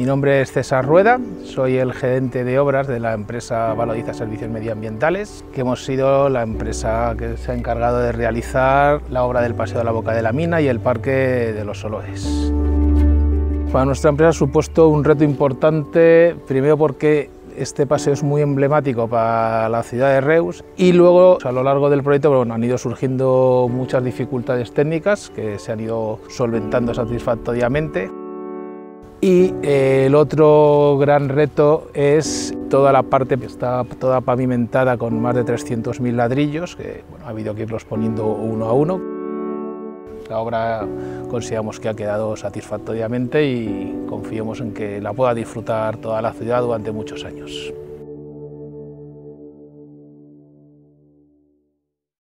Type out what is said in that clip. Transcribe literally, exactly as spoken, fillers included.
Mi nombre es César Rueda, soy el gerente de obras de la empresa Valoriza Servicios Medioambientales, que hemos sido la empresa que se ha encargado de realizar la obra del Paseo de la Boca de la Mina y el Parque de los Olores. Para nuestra empresa ha supuesto un reto importante, primero porque este paseo es muy emblemático para la ciudad de Reus y luego a lo largo del proyecto bueno, han ido surgiendo muchas dificultades técnicas que se han ido solventando satisfactoriamente. Y eh, el otro gran reto es toda la parte que está toda pavimentada con más de trescientos mil ladrillos, que bueno, ha habido que irlos poniendo uno a uno. La obra consideramos que ha quedado satisfactoriamente y confiamos en que la pueda disfrutar toda la ciudad durante muchos años.